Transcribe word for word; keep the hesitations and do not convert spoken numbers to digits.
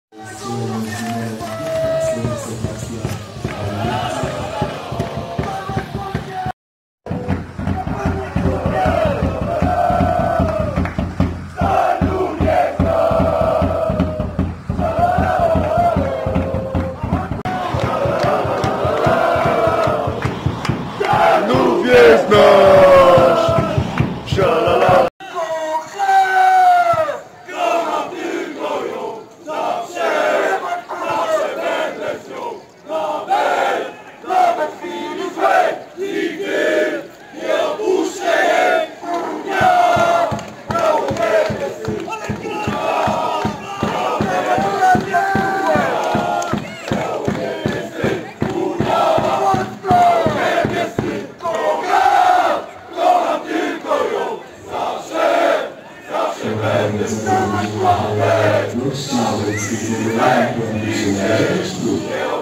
Znów jest nasz! Szalala! Kocham tylko ją, zawsze, zawsze będę z nią. Nawet, nawet w chwili złej, nigdy nie opuszczę jej. Ja, ja będę z tym. Będę z tobą, ale wrócić, że z tym nie